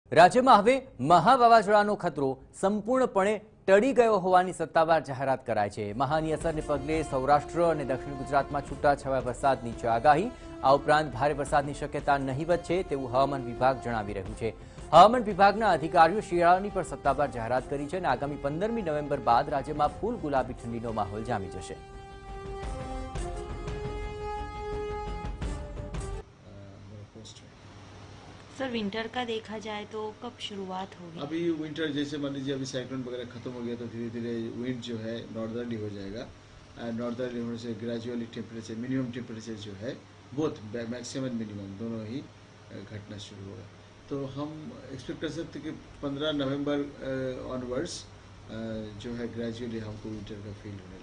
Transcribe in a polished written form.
રાજ્યમાં હવે મહા વાવાઝોડાનો ખતરો સંપૂર્ણપણે ટળી ગયો હોવાની સત્તાવાર જાહેરાત કરાઈ છે। મહાની અસરને પગલે સૌરાષ્ટ્ર અને દક્ષિણ ગુજરાતમાં છૂટાછવાયા વરસાદની છે આગાહી। આ ઉપરાંત ભારે વરસાદની શક્યતા નહીવત છે તેવું હવામાન વિભાગ જણાવી રહ્યું છે। હવામાન વિભાગના અધિકારીઓ શિયાળાની પણ સત્તાવાર જાહેરાત કરી છે અને આગામી 15મી નવેમ્બર બાદ રાજ્યમાં ફૂલ ગુલાબી ઠંડીનો માહોલ જામી જશે। सर, विंटर का देखा जाए तो कब शुरुआत होगी? अभी विंटर जैसे मान लीजिए अभी साइक्लोन वगैरह खत्म हो गया तो धीरे धीरे विंड जो है नॉर्दर्ली हो जाएगा। नॉर्दर्ली होने से ग्रेजुअली टेम्परेचर मिनिमम टेम्परेचर जो है बोथ मैक्सिमम एंड मिनिमम दोनों ही घटना शुरू होगा। तो हम एक्सपेक्ट कर सकते कि 15 नवंबर ऑनवर्ड्स जो है ग्रेजुअली हमको विंटर का फील होने